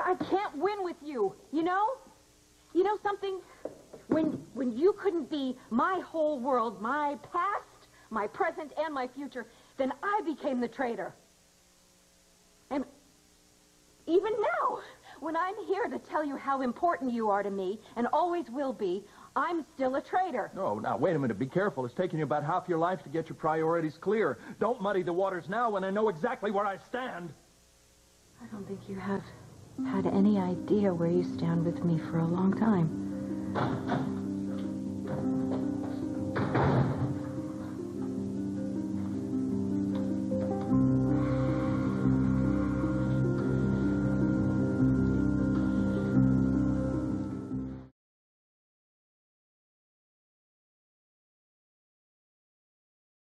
I can't win with you, you know? You know something? When you couldn't be my whole world, my past, my present, and my future, then I became the traitor. And even now, when I'm here to tell you how important you are to me, and always will be, I'm still a traitor. No, now, wait a minute. Be careful. It's taking you about half your life to get your priorities clear. Don't muddy the waters now when I know exactly where I stand. I don't think you have had any idea where you stand with me for a long time.